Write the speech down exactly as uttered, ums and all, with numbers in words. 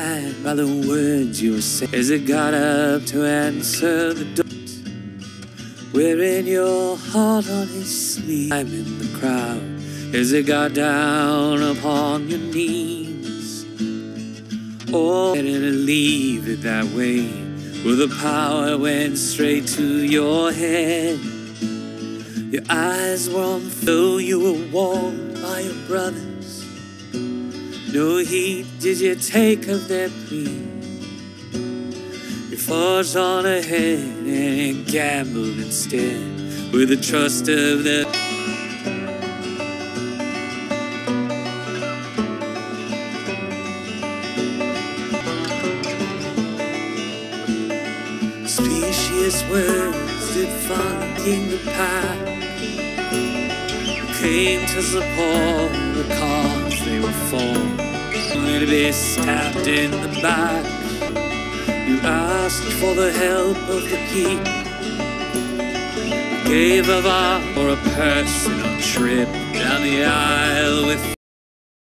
inspired by the words you were saying as it got up to answer the door. Wearing your heart on his sleeve, I'm in the crowd as it got down upon your knees. Oh, and leave it that way, where the power went straight to your head. Your eyes were on full, you were warmed by your brothers. No heed did you take of their plea. You forged on ahead and gambled instead with the trust of the specious words that flanking the path came to support the cause they were for. To be stabbed in the back, you asked for the help of the people. You gave of art for a personal trip down the aisle with